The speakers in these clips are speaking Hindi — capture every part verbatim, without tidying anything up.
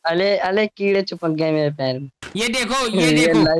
अले अले कीड़े चिपक गए मेरे पैर में। ये देखो ये देखो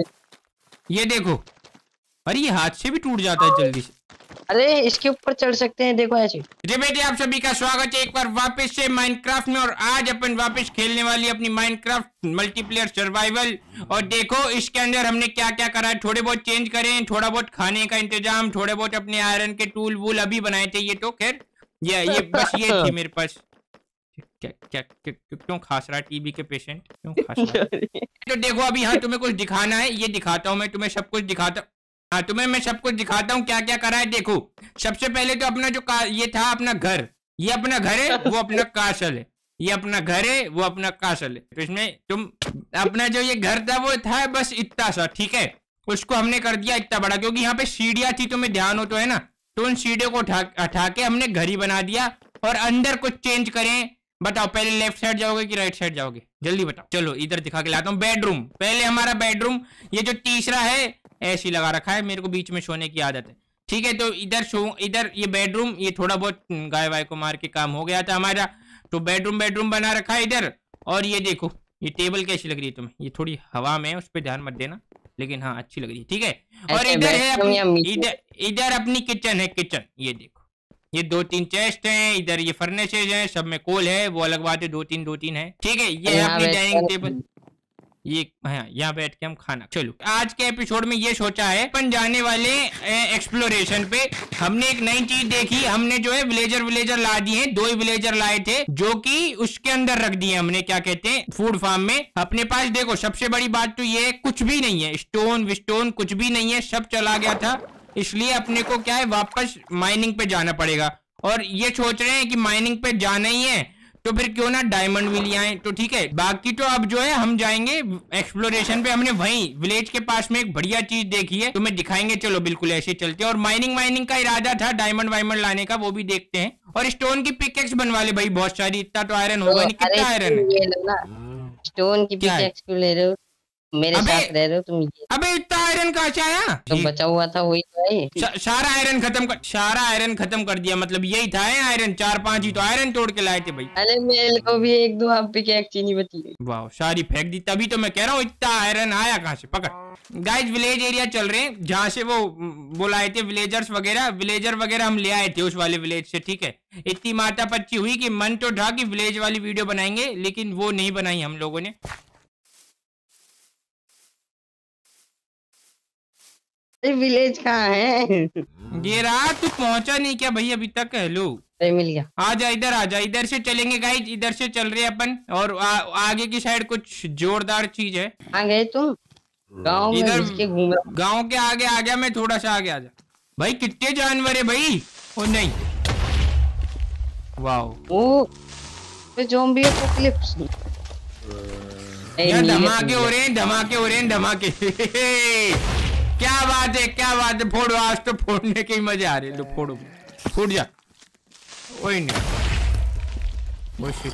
ये देखो, अरे ये हाथ से भी टूट जाता है जल्दी से। अरे इसके ऊपर चढ़ सकते हैं, देखो ऐसे। जी बेटे, आप सभी का स्वागत है एक बार वापस से माइनक्राफ्ट में। और आज अपन वापस खेलने वाली अपनी माइनक्राफ्ट मल्टीप्लेयर सर्वाइवल। और देखो इसके अंदर हमने क्या क्या करा है, थोड़े बहुत चेंज करे हैं, थोड़ा बहुत खाने का इंतजाम, थोड़े बहुत अपने आयरन के टूल वूल अभी बनाए थे। ये तो खैर ये ये बस ये थी मेरे पास। क्या क्या क्यों खास रहा है टीबी के पेशेंट, क्यों खास रहा है? तो देखो अभी यहाँ तुम्हें कुछ दिखाना है, ये दिखाता हूँ मैं तुम्हें, सब कुछ दिखाता हूँ। हाँ तुम्हें मैं सब कुछ दिखाता हूँ क्या क्या करा है। देखो सबसे पहले तो अपना जो का ये था अपना घर, ये अपना घर है, वो अपना कासल है। ये अपना घर है, वो अपना कासल है। तो इसमें तुम अपना जो ये घर था वो था बस इतना सा, ठीक है। उसको हमने कर दिया इतना बड़ा, क्योंकि यहाँ पे सीढ़ियाँ थी, तुम्हें ध्यान हो तो है ना। तो उन सीढ़ियों को उठा उठा के हमने घर ही बना दिया। और अंदर कुछ चेंज करें, बताओ पहले लेफ्ट साइड जाओगे कि राइट साइड जाओगे, जल्दी बताओ। चलो इधर दिखा के लाता हूँ बेडरूम। पहले हमारा बेडरूम, ये जो तीसरा है ऐसी लगा रखा है, मेरे को बीच में सोने की आदत है, ठीक है। तो इधर सो इधर ये बेडरूम, ये थोड़ा बहुत गाय वाय को मार के काम हो गया था हमारा, तो बेडरूम बेडरूम बना रखा है इधर। और ये देखो ये टेबल कैसी लग रही है तुम्हें, ये थोड़ी हवा में है, उस पर ध्यान मत देना, लेकिन हाँ अच्छी लग रही है, ठीक है। और इधर है इधर इधर अपनी किचन है, किचन ये देखो, ये दो तीन चेस्ट हैं, इधर ये फर्नेसेज हैं, सब में कोल है, वो अलग बात है, दो तीन दो तीन है, ठीक है। ये है अपनी डाइनिंग टेबल, ये हाँ यहाँ बैठ के हम खाना। चलो आज के एपिसोड में ये सोचा है अपन जाने वाले एक्सप्लोरेशन पे। हमने एक नई चीज देखी, हमने जो है विलेजर विलेजर ला दिए हैं, दो ही विलेजर लाए थे जो कि उसके अंदर रख दिए हमने, क्या कहते हैं फूड फार्म में अपने पास। देखो सबसे बड़ी बात तो ये कुछ भी नहीं है, स्टोन विस्टोन कुछ भी नहीं है, सब चला गया था। इसलिए अपने को क्या है वापस माइनिंग पे जाना पड़ेगा। और ये सोच रहे हैं कि माइनिंग पे जाना ही है तो फिर क्यों ना डायमंड भी ले आए, तो ठीक है। बाकी तो अब जो है हम जाएंगे एक्सप्लोरेशन पे। हमने वहीं विलेज के पास में एक बढ़िया चीज देखी है, तुम्हें दिखाएंगे, चलो बिल्कुल ऐसे चलते हैं। और माइनिंग माइनिंग का इरादा था डायमंड वायमंड लाने का, वो भी देखते हैं। और स्टोन की पिकेक्स बनवा ले भाई बहुत सारी, इतना तो आयरन होगा नहीं, कितना आयरन है। स्टोन की पिकेक्स क्यों ले रहे हो, मेरे साथ रह रहे हो तुम। ये अबे इतना आयरन कहाँ से आया? तो बचा हुआ था वही तो है। सारा आयरन खत्म कर सारा आयरन खत्म कर दिया, मतलब यही था आयरन, चार पांच ही तो आयरन तोड़ के लाए थे भाई। अरे मेरे को भी एक दो आप पिकेक्स ही नहीं बची। वाह सारी फेंक दी, तभी तो मैं कह रहा हूँ इतना आयरन आया कहाँ से। पकड़ गाइस, विलेज एरिया चल रहे हैं जहाँ से वो बुलाए थे विलेजर्स वगैरह, विलेजर वगैरह हम ले आए थे उस वाले विलेज से, ठीक है। इतनी माता पच्ची हुई कि मन तो था कि विलेज वाली वीडियो बनाएंगे, लेकिन वो नहीं बनाई हम लोगों ने। विलेज कहाँ है? ये रहा, तू पहुंचा नहीं क्या भाई अभी तक? हेलो मिल गया, आजा इधर आजा, इधर से चलेंगे गाइस, इधर से चल रहे हैं अपन। और आ, आगे की साइड कुछ जोरदार चीज है। आ गए तुम गांव में? इधर घूम रहा, गांव के आगे आ गया मैं, थोड़ा सा आगे आजा भाई। कितने जानवर है भाई। ओ नहीं, वाओ ओ ज़ॉम्बी एपोकलिप्स। यार धमाके हो रहे हैं, धमाके हो रहे हैं, धमाके। क्या बात है, क्या बात है। फोड़ो, आज तो फोड़ने के ही मजे आ रहे हैं। लो फोड़ो, फूट जा। ओए नहीं, वो शिट।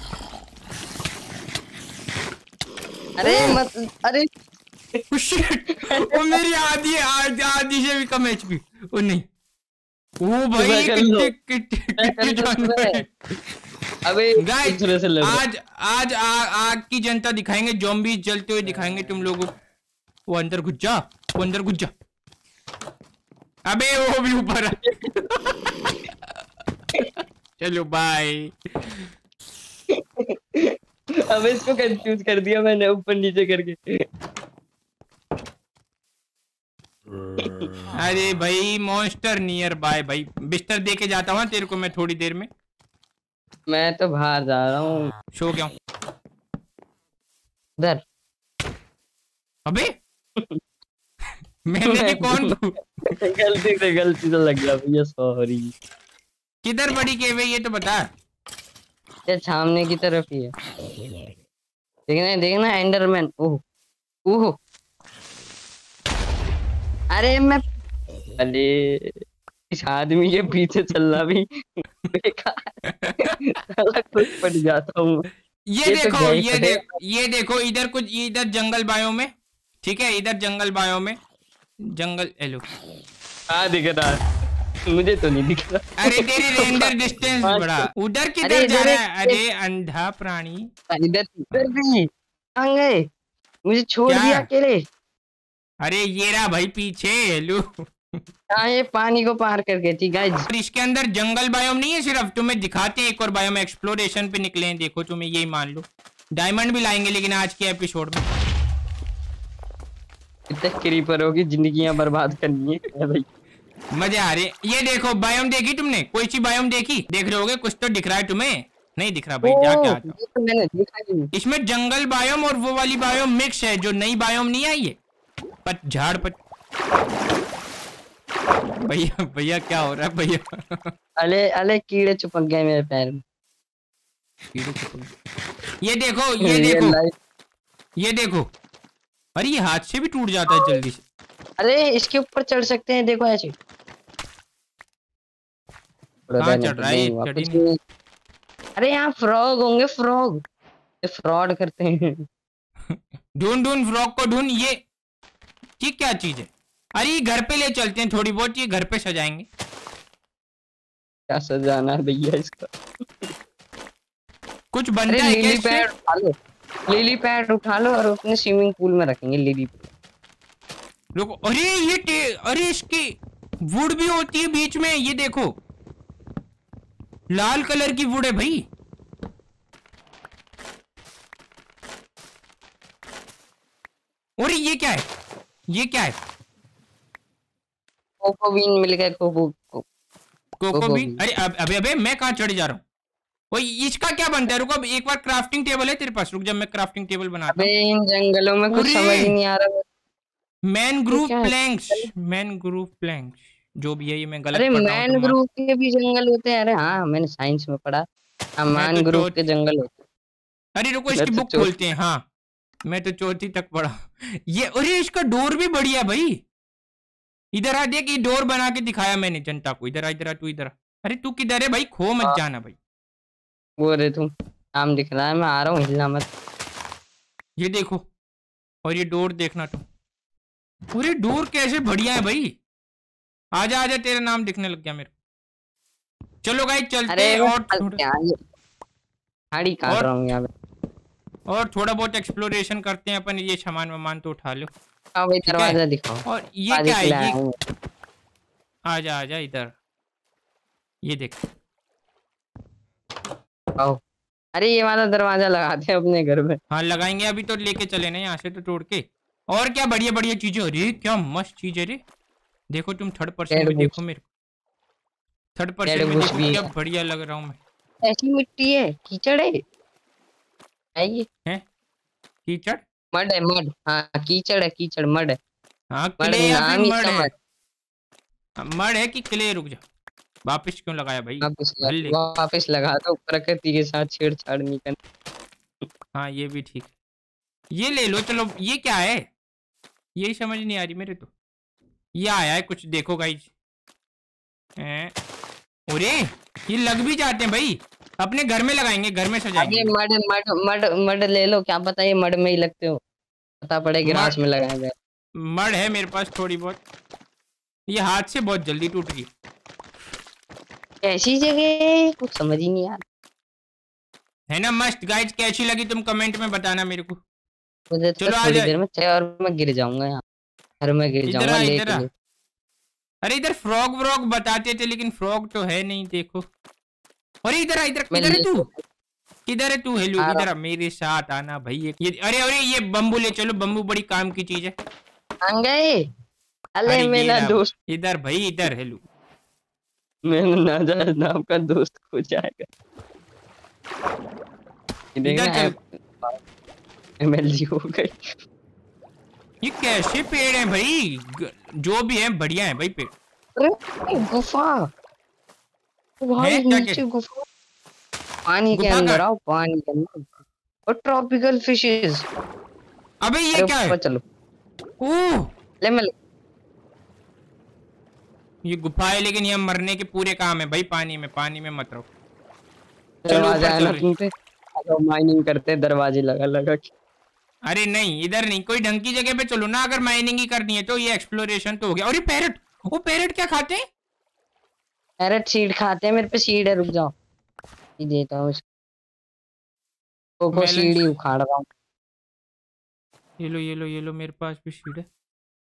अरे मत, अरे शिट, वो मेरी आधी आधी आधी से भी कम एचपी। ओ नहीं, ओ भाई कितने कितने जानवर। अबे गाइस आज आज आग की जनता दिखाएंगे, ज़ॉम्बी जलते हुए दिखाएंगे तुम लोगों को। वो अंदर घुस जा, वो अंदर घुस जा। अबे वो भी ऊपर चलो बाय। अब इसको कंफ्यूज कर दिया मैंने ऊपर नीचे करके। अरे भाई मॉन्स्टर नियर बाय भाई, बिस्तर दे के जाता हूँ तेरे को मैं थोड़ी देर में। मैं तो बाहर जा रहा हूँ। सो क्यों? उधर। अबे मैंने भी कौन गलती से गलती से लग गया भैया, सॉरी। किधर बड़ी केव है ये तो बता। ये सामने की तरफ ही है, देखना देखना एंडरमैन। ओह ओह, अरे मैं अरे इस आदमी के पीछे चलना भी बेकार। खुद पड़ जाता हूँ। ये, ये देखो तो ये देखो ये देखो इधर कुछ, इधर जंगल बायो में, ठीक है, इधर जंगल बायो में जंगल। हेलो हाँ दिख रहा, मुझे तो नहीं दिख रहा। अरे तेरी रेंडर डिस्टेंस बड़ा। उधर किधर जा रहा है? अरे अंधा प्राणी, इधर इधर भी कहाँ गए? मुझे छोड़ क्या? दिया अकेले। अरे ये रहा भाई पीछे हेलू। हाँ ये पानी को पार करके थी गाइज। और इसके अंदर जंगल बायोम नहीं है, सिर्फ तुम्हें दिखाते हैं एक और बायोम, एक्सप्लोरेशन पे निकले हैं। देखो तुम्हें यही मान लो, डायमंड भी लाएंगे लेकिन आज के एपिसोड में। कितने क्रीपरों की जिंदगियां बर्बाद करनी है भाई। मजा आ रही है। ये देखो बायोम देखी तुमने? कोई सी बायोम देखी? देख रहे होगे, कुछ तो दिख रहा है तुम्हें। नहीं दिख रहा भाई, जाके ओ आता हूँ। ये तो मैंने देखा ही नहीं। इसमें जंगल बायोम और वो वाली बायोम मिक्स है, जो नई बायोम नहीं आई है, पतझड़ पत भैया भैया क्या हो रहा है भैया? अले अले कीड़े चिपक गए मेरे पैर में। ये देखो ये Real देखो life। ये देखो, अरे ये हाथ से भी टूट जाता है जल्दी से। अरे इसके ऊपर चढ़ सकते हैं, देखो ऐसे। कहाँ चढ़ रहा है ये? नहीं, चढ़ी कुछ नहीं। नहीं। अरे यहाँ फ्रॉग होंगे, फ्रॉग। ये फ्रॉड करते हैं। ढूंढ ढूंढ फ्रॉग को ढूंढ। ये ये क्या चीज है? अरे ये घर पे ले चलते हैं, थोड़ी बहुत ये घर पे सजाएंगे। क्या सजाना है भैया इसका? कुछ अरे बनता है क्या लिली इससे? पैड उठा लो, लिली पैड उठा लो और अपने स्विमिंग पूल में रखेंगे लिली। रुको, अरे ये टे- अरे इसकी वुड भी होती है बीच में, ये देखो लाल कलर की वुड है भाई। अरे ये क्या है? ये क्या है? कोको बीन मिल गए, कोको को, कोको कोको भी? बीन। अरे अब अबे अबे मैं कहाँ चढ़ जा रहा हूँ? ओए इसका क्या बनता है? रुको, अब एक बार क्राफ्टिंग टेबल है तेरे पास? रुक, जब मैं क्राफ्टिंग टेबल बनाता अबे हूँ। इन जंगलों में कुछ समझ ही नहीं आ रहा। मैन ये ग्रूव क्या है? प्लैंक्स, मैन ग्रूव प्लैंक्स, जो भी है ये मैं गलत अरे पढ़ रहा हूँ तो मैन माफ। ग्रुप के भी जंगल होते हैं? अरे हाँ मैंने साइंस में पढ़ा। हाँ मैं तो मैन ग्रुप चौथ के जंगल होते अरे रुको, हैं। मैं इसकी तो बुक चो- खोलते हैं। हाँ मैं तो चौथी तक पढ़ा। ये अरे इसका डोर भी बढ़िया भाई। इधर आ, देख ये डोर बना के दिखाया मैंने जनता को। इधर आ, इधर आ, तू इधर आ। अरे तू किधर है भाई? खो मत हाँ, जाना भाई। वो रे तुम, नाम दिख रहा है, मैं आ रहा हूँ, हिलना मत। ये देखो, और ये डोर देखना तुम। पूरे डोर कैसे बढ़िया है भाई। आजा आजा, तेरा नाम दिखने लग गया मेरे को। चलो गाइस चलते अरे हैं मैं और फंस थोड़ा गया, ये झाड़ी काट और रहा हूँ यहाँ पे। और थोड़ा बहुत एक्सप्लोरेशन करते हैं अपन। ये सामान वामान तो उठा लो, हाँ भाई ठीक है? दरवाजा दिखाओ। और ये दरवाजे क्या के है? लिए आया ये हूँ। आजा आजा इधर, ये देख। आओ। अरे ये वाला दरवाजा लगाते हैं अपने घर में। हाँ लगाएंगे, अभी तो लेके चले ना यहाँ से तो तोड़ के। और क्या बढ़िया बढ़िया चीजें। अरे क्या मस्त चीज है रे। देखो तुम थर्ड पर्सन डेड में बुश, देखो मेरे को, थर्ड पर्सन डेड में बुश देखो भी क्या है। बढ़िया लग रहा हूँ मैं। ऐसी मिट्टी है, कीचड़ है। आइए। हैं? कीचड़? मड है, मड। हाँ कीचड़ है, कीचड़ मड है। हाँ मड क्ले या फिर नाम ही मड इसका है? मड। हाँ, मड है कि क्ले? रुक जा, वापिस क्यों लगाया भाई? वापिस भल ले। लगा, वापिस लगा दो, प्रकृति के साथ छेड़छाड़ नहीं करनी। हाँ ये भी ठीक है, ये ले लो। चलो ये क्या है? यही समझ नहीं आ रही मेरे तो। ये आया है कुछ, देखो गाइज। अरे ये लग भी जाते हैं भाई। अपने घर में लगाएंगे, घर में सजाएंगे। अरे मड मड मड मड ले लो, क्या पता ये मड में ही लगते हो, पता पड़े गिलास मड में लगाए गए। मड है मेरे पास थोड़ी बहुत। ये हाथ से बहुत जल्दी टूट गई। ऐसी जगह कुछ समझ ही नहीं आ रहा। है ना मस्त? गाइज कैसी लगी तुम कमेंट में बताना मेरे को। मुझे तो चलो आ थोड़ी जा, देर में चाहिए और मैं गिर जाऊंगा यहाँ, घर में गिर इधर जाऊंगा आ लेट इधर आ। लेट। अरे इधर फ्रॉग व्रॉग बताते थे लेकिन फ्रॉग तो है नहीं, देखो। अरे इधर आ, इधर मैं किधर है लेट तू? किधर है तू? हेलो आ रहा इधर आ, मेरे साथ आना भाई। ये, ये अरे अरे ये बम्बू ले चलो, बम्बू बड़ी काम की चीज है। आ गए। अरे अरे ये मेरा रहा, दोस्त, इधर भाई इधर। हेलो मैंने नाजायज नाम का दोस्त खो जाएगा। ये इधर देखना चल। एमएलजी हो गई। ये कैसे पेड़ हैं भाई? ग- जो भी है बढ़िया है भाई पेड़। अरे गुफा, भाई है क्या नीचे के? गुफा, पानी के गुफा अंदर का? आओ, पानी के अंदर। और ट्रॉपिकल फिशेस। अबे ये अरे क्या है? ऊपर चलो, ओह ले मैं ले। ये गुफा है लेकिन ये मरने के पूरे काम है भाई। पानी में, पानी में मत रहो। चलो दरवाजा ऊपर है चल ना रही। तुम पे, अगर माइनिंग करते हैं दरवाजे लगा लगा के। अरे नहीं इधर नहीं, कोई ढंग की जगह पे चलो ना। अगर माइनिंग ही करनी है तो ये एक्सप्लोरेशन तो हो गया। और ये पैरट, वो पैरट क्या खाते हैं? पैरट सीड खाते हैं, मेरे पे सीड है, रुक जाओ ये देता हूँ। कोको मेलन सीड ही उखाड़ रहा हूँ। ये लो ये लो ये लो, मेरे पास भी शीट है।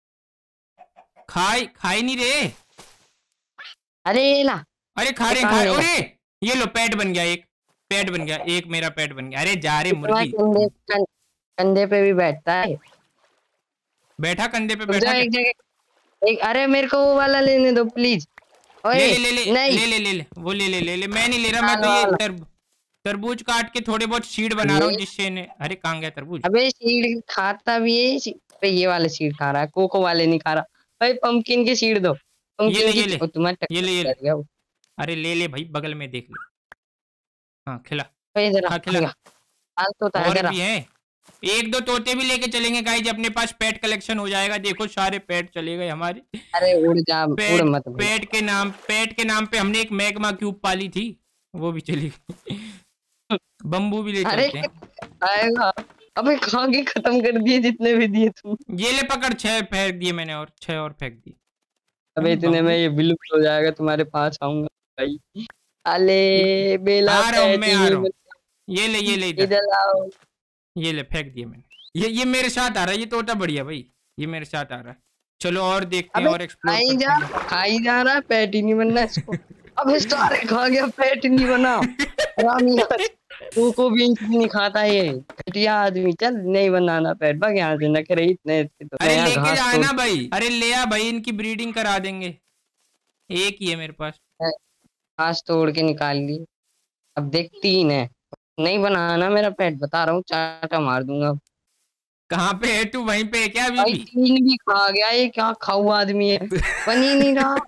खाई खाई नहीं रे। अरे ये ला। अरे खा रहे खा रहे। अरे ये लो पेट बन गया, एक पेट बन गया, एक मेरा पेट बन गया। अरे जा रे मुर्गी। कंधे कं, कंधे पे भी बैठता है। बैठा कंधे पे रुक बैठा जा क्या? एक जगह। एक अरे मेरे को वो वाला लेने दो प्लीज। ओए ले ले ले ले नहीं ले ले ले ले वो ले ले ले ले मैं नहीं ले रहा। मैं लाल तो ये वाला। तरब तरबूज काट के थोड़े बहुत शीड बना रहा हूँ ये जिससे ने। अरे कहाँ गया तरबूज? अबे सीड खाता भी है सी- पे ये वाले सीड खा रहा है, कोको वाले नहीं खा रहा। भाई पंपकिन के सीड दो। ये ले पंपकिन ये ले की तुम्हारे ये टक्कर ले ये ले। कर गया वो। अरे ले ले भाई, बगल में देख ले। हाँ खिला। ओए इधर आ, हाँ खिला। इधर आ। हाल तो था और इधर आ। भी है। एक दो तोते भी लेके चलेंगे गाइस, अपने पास पेट कलेक्शन हो जाएगा। देखो सारे पेट चले गए हमारे। अरे उड़ जा, उड़ पेट मत भाई। पेट के नाम पेट के नाम पे हमने एक मैग्मा क्यूब पाली थी, वो भी चली गई। बम्बू भी ले अरे चलते हैं। आएगा। अबे खा के खत्म कर दिए जितने भी दिए तुम। ये ले पकड़, छह फेंक दिए मैंने और छह और फेंक दिए। अबे इतने में बम्बू ये विलुप्त हो जाएगा, तुम्हारे पास आऊंगा भाई। अले बेला आ रहा हूँ, मैं आ पैटी रहा हूँ। ये ले ये ले इधर। इधर आओ। ये ले फेंक दिए मैंने। ये ये मेरे साथ आ रहा है, ये तोता बढ़िया भाई, ये मेरे साथ आ रहा है। चलो और देखते हैं अबे और एक्सप्लोर खाई करते जा, हैं। खाई जा रहा है, पैट ही नहीं बनना इसको। अबे सारे खा गया, पैट नहीं बना। हरामी यार, तू को भी नहीं खाता ये घटिया आदमी। चल नहीं बनाना पैट, भाग यहाँ से। न करे इतने तो अरे यहाँ लेके घास जाए तोड़- ना भाई, अरे ले आ भाई, इनकी ब्रीडिंग करा देंगे। एक ही है मेरे पास। घास तोड़ के निकाल ली। अब देख तीन है, नहीं बनाना मेरा पैट, बता रहा हूँ चाटा मार दूंगा। कहाँ पे है तू? वहीं पे है क्या अभी भाई भी? तीन भी खा गया, ये क्या खाऊ आदमी है, बन ही नहीं रहा।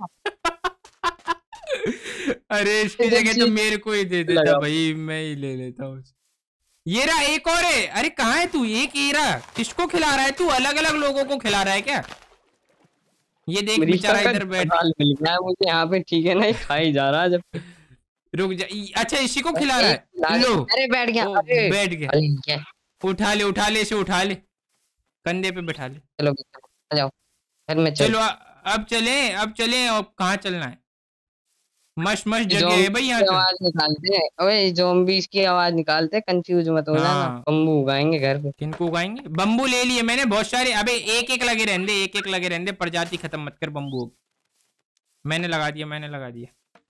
अरे इसकी इधर जगह तो से मेरे को ही दे देता लगा। भाई, मैं ही ले लेता हूँ। ये रहा एक और है। अरे कहाँ है तू? एक ही रहा। किसको खिला रहा है तू? अलग अलग लोगों को खिला रहा है क्या? ये देख बेचारा इधर बैठ। हाल मिल गया मुझे यहाँ पे, ठीक है ना, ये खाई जा रहा है जब। रुक जा। ई- अच्छा इसी को खिला रहा है। लो अरे बैठ गया। ओ, अरे बैठ गया। अरे क्या? उठा ले उठा ले इसे, उठा ले कंधे पे बैठा ले। चलो आ जाओ घर में। चलो चलो आ, अब चले अब चले। अब कहाँ चलना है? मस्त मस्त जगह है भाई यहाँ की पे। आवाज निकालते हैं। ओए ज़ॉम्बीज़ की आवाज निकालते हैं, कंफ्यूज मत हो जाना। हाँ। बम्बू उगाएंगे घर पे। किनको उगाएंगे? बम्बू ले लिए मैंने बहुत सारे। अबे एक एक लगे रहने, एक एक लगे रहने, प्रजाति खत्म मत कर बम्बू। मैंने लगा दिया मैंने लगा दिया।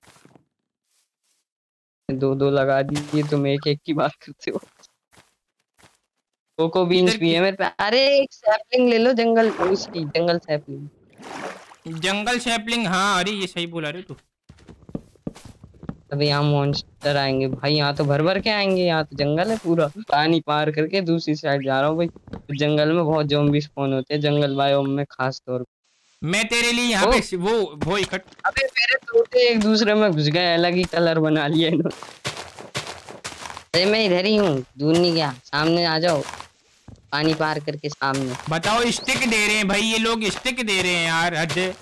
दो दो लगा दिए, तुम एक एक की बात करते हो। कोको बीन्स इधर भी की- है मेरे पे। अरे एक सैपलिंग ले लो, जंगल उसकी, जंगल सैपलिंग। जंगल सैपलिंग, हाँ। अरे ये सही बोला रे तू। अभी यहाँ मॉन्स्टर आएंगे भाई, यहाँ तो भर भर के आएंगे। यहाँ तो जंगल है पूरा, पानी पार करके दूसरी साइड जा रहा हूँ भाई। जंगल में बहुत ज़ॉम्बी स्पॉन होते हैं, जंगल बायोम में खास तौर पर। मैं तेरे लिए यहाँ ओ। पे वो वो इकट्ठ। अबे मेरे तोते एक दूसरे में घुस गए, अलग ही कलर बना लिए इन्होंने। अरे मैं इधर ही हूँ, दूर नहीं गया, सामने आ जाओ, पानी पार करके सामने। बताओ, स्टिक दे रहे हैं भाई ये लोग, स्टिक दे रहे हैं यार, हद है।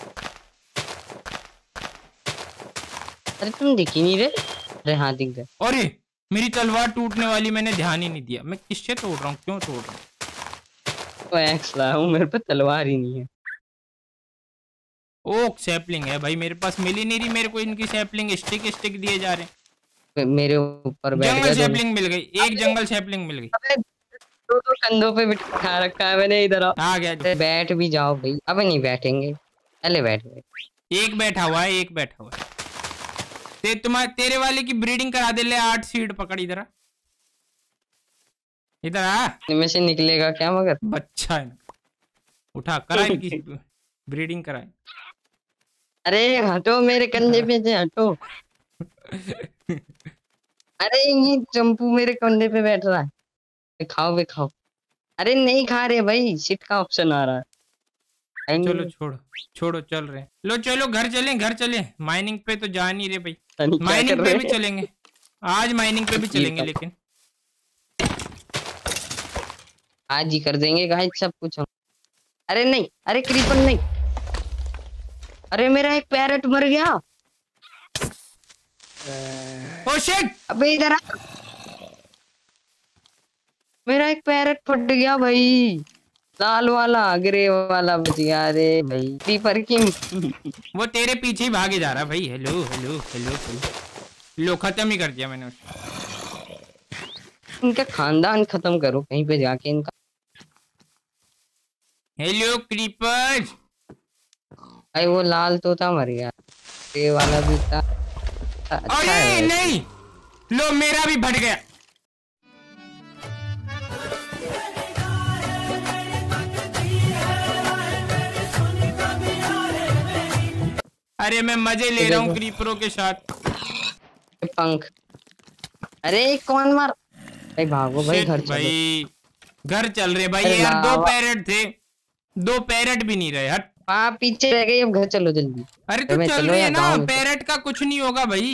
अरे तुम दिख ही नहीं रहे। अरे हाँ दिख गए। अरे मेरी तलवार टूटने वाली, मैंने ध्यान ही नहीं दिया। मैं किससे तोड़ रहा हूँ, क्यों तोड़ रहा हूँ? तो एक्स लाया हूँ, मेरे पे तलवार ही नहीं है। ओक सैपलिंग है भाई मेरे पास, मिल ही नहीं रही मेरे को इनकी सैपलिंग। स्टिक स्टिक दिए जा रहे हैं। मेरे ऊपर बैठ जंगल गया दोनों। सैपलिंग मिल गई, एक जंगल सैपलिंग मिल गई। अबे दो दो कंधों पे बिठा रखा है मैंने, इधर आओ। आ गया। अरे बैठ भी जाओ भाई। अबे नहीं बैठेंगे, पहले बैठ गए। एक बैठा हुआ है, एक बैठा हुआ है। ते तुम्हारे तेरे वाले की ब्रीडिंग करा दे ले। आठ सीड पकड़, इधर आ, इधर आ। इनमें से निकलेगा क्या मगर? बच्चा है ना, उठा करा इनकी ब्रीडिंग कराए। अरे हटो मेरे कंधे पे से, हटो। अरे ये चंपू मेरे कंधे पे बैठ रहा है। बे खाओ बे खाओ। अरे नहीं खा रहे भाई, सिट का ऑप्शन आ रहा है। चलो छोड़ो छोड़ो, चल रहे हैं। लो चलो घर चलें, घर चलें। माइनिंग पे तो जा नहीं रहे भाई। नहीं, क्या माइनिंग कर पे रहे भी हैं? चलेंगे आज, माइनिंग पे भी चलेंगे लेकिन आज ही कर देंगे गाइस सब कुछ हम। अरे नहीं, अरे क्रीपर नहीं। अरे मेरा एक पैरट मर गया। Oh shit. अबे इधर आ। मेरा एक पैरट फट गया भाई, लाल वाला, ग्रे वाला बच गया। अरे भाई क्रीपर की। वो तेरे पीछे ही भागे जा रहा भाई। Hello hello hello hello. लो खत्म ही कर दिया मैंने उसको। इनका खानदान खत्म करो कहीं पे जाके इनका। Hello creepers. भाई वो लाल तोता मर गया, ये वाला भी था अच्छा अरे है। नहीं, लो मेरा भी फट गया। अरे मैं मजे ले रहा हूँ क्रीपरों के साथ। पंख, अरे कौन मार भाई, भागो भाई घर चलो। भाई घर चल रहे भाई अरे यार, दो लावा। पैरेट थे, दो पैरेट भी नहीं रहे। हट, वहाँ पीछे रह गई, अब घर चलो जल्दी। अरे तू में चल चलो रही या है ना, गाँव में चलो। पैरेट का कुछ नहीं होगा भाई।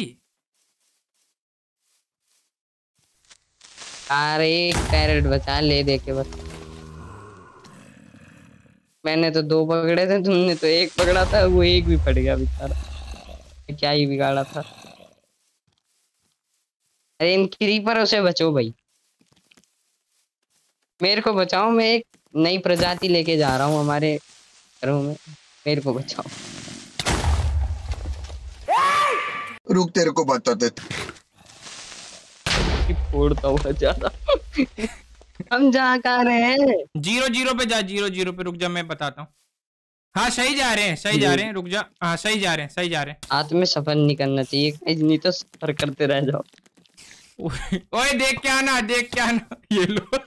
अरे एक पैरेट बचा, ले दे के बस। मैंने तो दो पकड़े थे, तुमने तो एक पकड़ा था, वो एक भी फट गया बेचारा, क्या ही बिगाड़ा था। अरे इन क्रीपरों से बचो भाई, मेरे को बचाओ, मैं एक नई प्रजाति लेके जा रहा हूँ हमारे घरों में, मेरे को बचाओ। रुक तेरे को बताते। फोड़ता हुआ ज्यादा। हम जा कहाँ रहे हैं? जीरो जीरो पे जा, जीरो जीरो पे रुक जा, मैं बताता हूँ। हाँ सही जा रहे हैं, सही जा रहे हैं, रुक जा। हाँ सही जा रहे हैं, सही जा रहे हैं। हाथ में सफर नहीं करना चाहिए, नहीं तो सफर करते रह जाओ। ओए देख के आना, देख के आना। ये लो।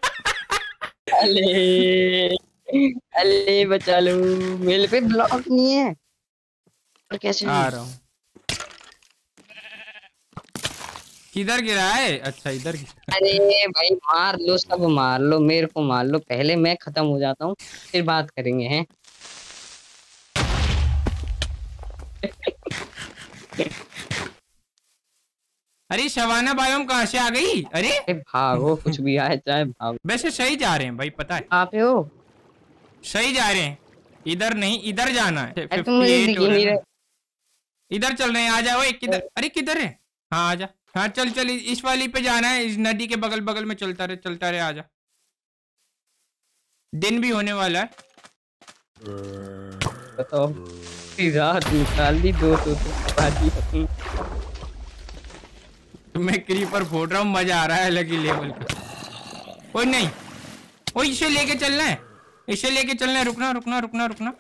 अले अले बचा लो, मेरे पे ब्लॉक नहीं है और कैसे आ रहा हूँ। किधर गिरा है? अच्छा इधर गिरा। अरे भाई मार लो, सब मार लो, मेरे को मार लो पहले, मैं खत्म हो जाता हूँ फिर बात करेंगे हैं। अरे शवाना बायोम कहाँ से आ गई? अरे अरे भागो, कुछ भी आए चाहे भागो। वैसे सही जा रहे हैं भाई, पता है आप हो सही जा रहे हैं। इधर नहीं, इधर जाना है। अरे तुम मुझे दिख ही नहीं रहे। इधर चल रहे हैं, आ जाओ। किधर? अरे किधर है? हाँ आजा। हाँ चल चल, इस वाली पे जाना है, इस नदी के बगल बगल में चलता रहे, चलता रहे, आजा। दिन भी होने वाला है। बताओ, रात निकाल दी दो तो बाजी। मैं क्रीपर फोड़ रहा हूँ, मजा आ रहा है अलग ही लेवल का। ओए नहीं, ओ इसे लेके चलना है, इसे लेके चलना है। रुकना रुकना रुकना रुकना।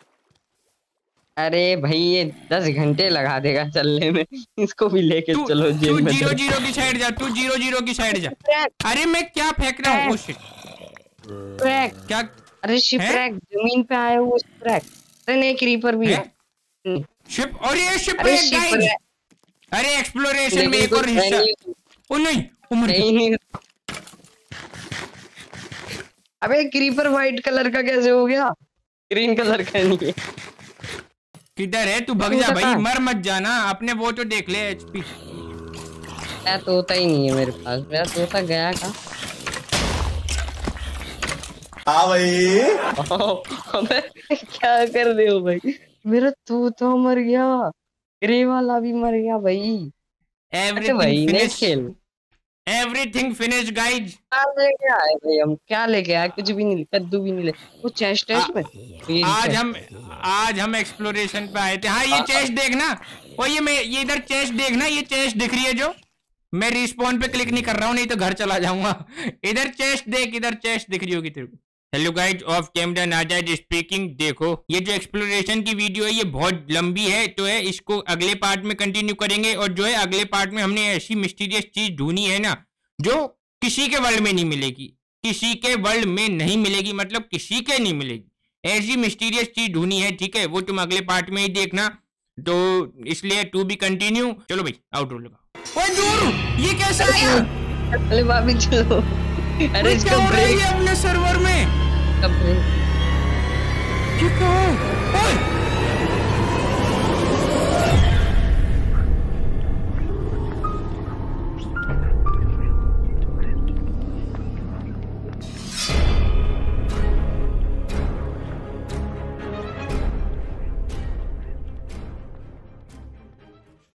अरे भाई ये दस घंटे लगा देगा चलने में, इसको भी लेके तू चलो जेल तू में। जीरो जीरो की साइड जा, तू जीरो जीरो की साइड जा। अरे मैं क्या फेंक रहा हूँ? ट्रैक क्या? अरे शिपरैक, जमीन पे आया हुआ शिपरैक। अरे नहीं, क्रीपर भी है शिप। और ये अरे शिपरैक गाइस। शिपरैक अरे एक्सप्लोरेशन में एक और हिस्सा। ओ नहीं, उमर नहीं। अबे क्रीपर व्हाइट कलर का कैसे हो गया? ग्रीन कलर का नहीं है। किधर है तू? भग जा भाई, मर मत जाना। अपने वो तो देख ले एचपी। मेरा तोता ही नहीं है मेरे पास, मेरा तोता गया कहाँ? हाँ भाई। अबे क्या कर रहे हो भाई? मेरा तोता मर गया, ग्रे वाला भी मर गया भाई। Everything finish, everything finish guys. क्या लेके आए भाई हम? क्या लेके आए? कुछ भी नहीं, कद्दू भी नहीं ले। वो चेस्ट है इसमें। आज हम आज हम एक्सप्लोरेशन पे आए थे। हाँ ये चेस्ट देखना, ओ ये मैं ये इधर चेस्ट देखना, ये चेस्ट दिख रही है जो। मैं रिस्पॉन पे क्लिक नहीं कर रहा हूँ, नहीं तो घर चला जाऊंगा। इधर चेस्ट देख, इधर चेस्ट दिख रही होगी तेरे को। हेलो गाइज, ऑफ कैमरा नाजायज स्पीकिंग। देखो ये जो एक्सप्लोरेशन की वीडियो है ये बहुत लंबी है, तो है इसको अगले पार्ट में कंटिन्यू करेंगे। और जो है अगले पार्ट में हमने ऐसी मिस्टीरियस चीज ढूंढी है ना, जो किसी के वर्ल्ड में नहीं मिलेगी, किसी के वर्ल्ड में नहीं मिलेगी, मतलब किसी के नहीं मिलेगी। ऐसी मिस्टीरियस चीज ढूंढी है, ठीक है, वो तुम अगले पार्ट में ही देखना। तो इसलिए टू बी कंटिन्यू। चलो भाई आउटरो लगा। ओए दूर, ये कैसा आया? अरे भाभी चलो। अरे इसका ब्रेक अपने सर्वर में कब ब्रेक? क्या?